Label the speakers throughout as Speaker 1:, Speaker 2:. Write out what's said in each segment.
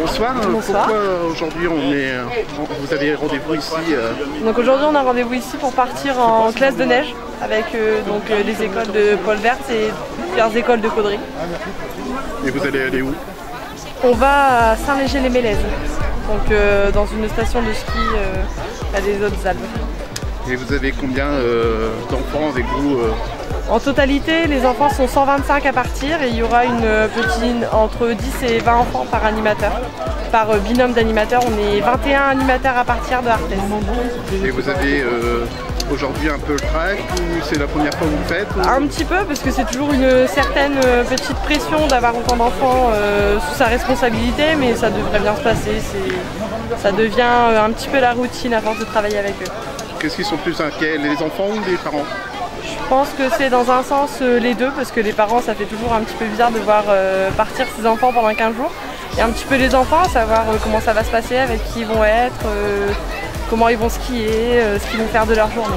Speaker 1: bonsoir.
Speaker 2: Bonsoir.
Speaker 1: Pourquoi aujourd'hui vous avez rendez-vous ici
Speaker 2: Donc aujourd'hui on a rendez-vous ici pour partir en classe de neige avec les écoles de Paul Vert et plusieurs écoles de Caudry.
Speaker 1: Et vous allez aller où?
Speaker 2: On va à Saint-Léger-les-Mélèzes, donc dans une station de ski à des Hautes-Alpes.
Speaker 1: Et vous avez combien d'enfants avec vous
Speaker 2: En totalité, les enfants sont 125 à partir et il y aura entre 10 et 20 enfants par animateur. Par binôme d'animateurs, on est 21 animateurs à partir de Arthès.
Speaker 1: Et vous avez aujourd'hui un peu le trac ou c'est la première fois que vous le faites
Speaker 2: Un petit peu, parce que c'est toujours une certaine petite pression d'avoir autant d'enfants sous sa responsabilité, mais ça devrait bien se passer. Ça devient un petit peu la routine à force de travailler avec eux.
Speaker 1: Qu'est-ce qui sont plus inquiets, les enfants ou les parents?
Speaker 2: Je pense que c'est dans un sens les deux, parce que les parents, ça fait toujours un petit peu bizarre de voir partir ses enfants pendant 15 jours. Et un petit peu les enfants, savoir comment ça va se passer, avec qui ils vont être, comment ils vont skier, ce qu'ils vont faire de leur journée.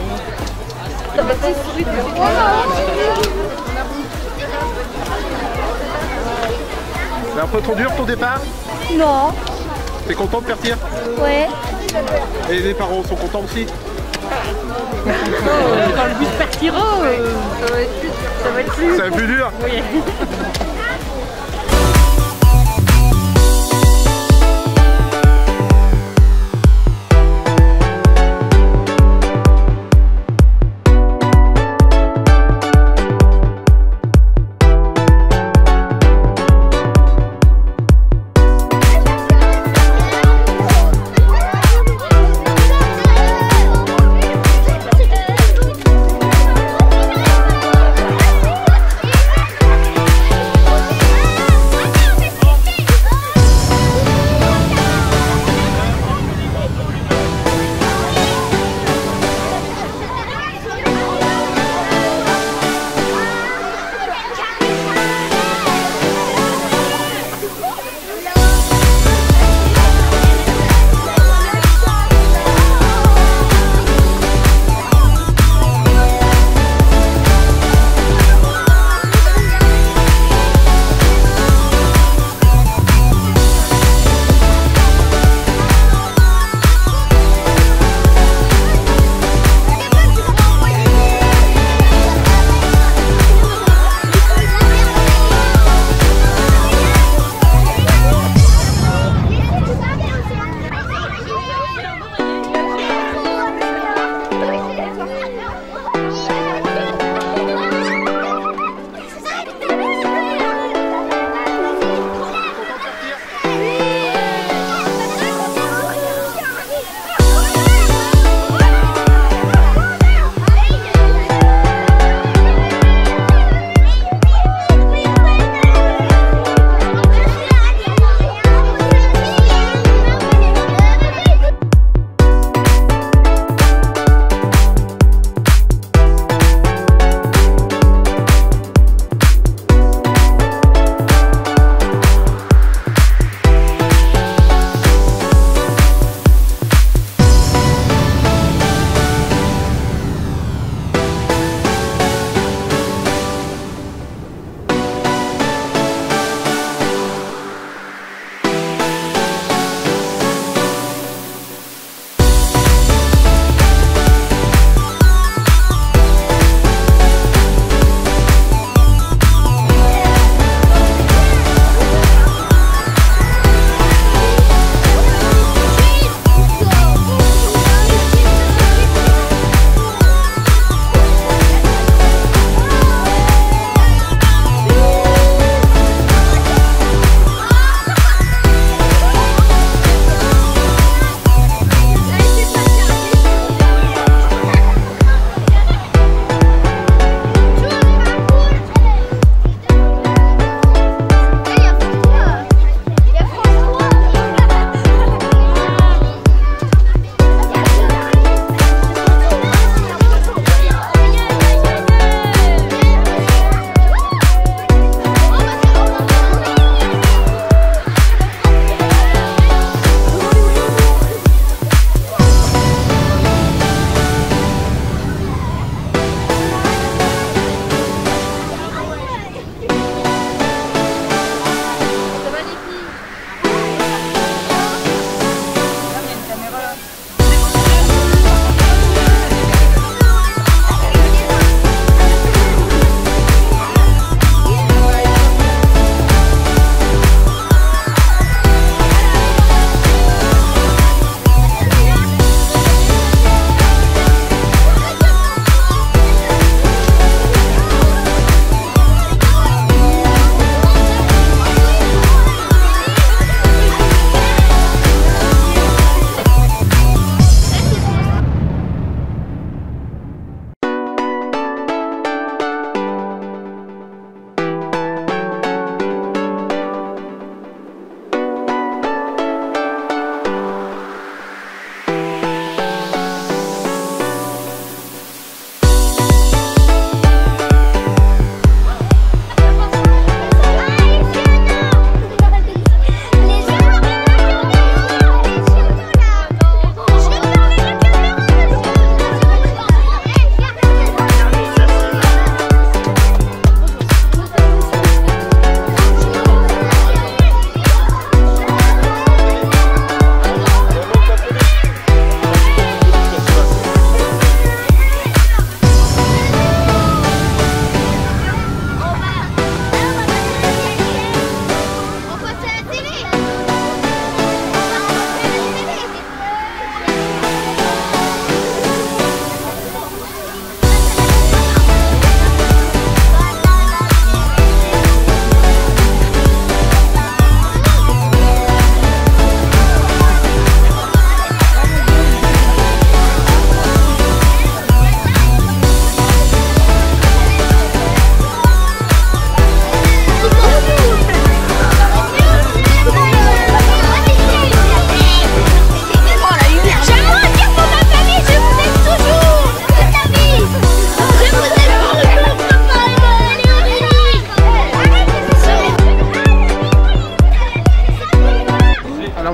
Speaker 1: C'est un peu trop dur ton départ?
Speaker 3: Non.
Speaker 1: T'es content de partir?
Speaker 3: Ouais.
Speaker 1: Et les parents sont contents aussi?
Speaker 2: Quand le bus partira, ça va être plus
Speaker 1: dur.
Speaker 2: Oui.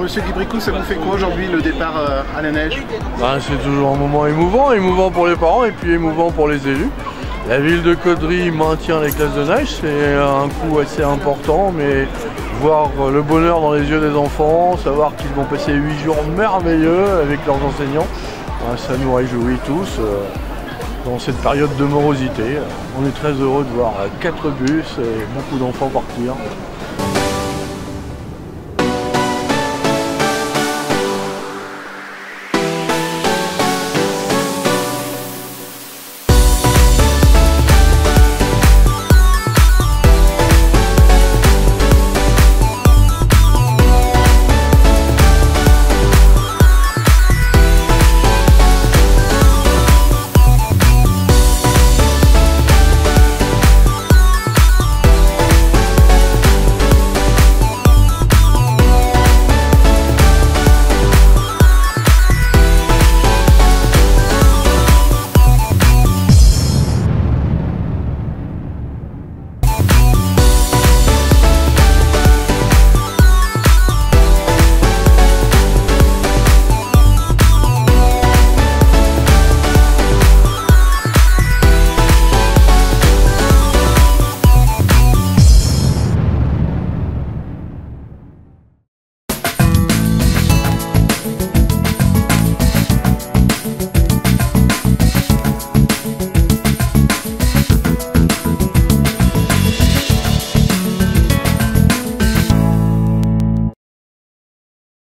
Speaker 1: Monsieur Guibricou, ça vous fait quoi aujourd'hui le départ à la neige?
Speaker 3: C'est toujours un moment émouvant, émouvant pour les parents et puis émouvant pour les élus. La ville de Caudry maintient les classes de neige, c'est un coût assez important, mais voir le bonheur dans les yeux des enfants, savoir qu'ils vont passer 8 jours merveilleux avec leurs enseignants, ça nous réjouit tous dans cette période de morosité. On est très heureux de voir 4 bus et beaucoup d'enfants partir.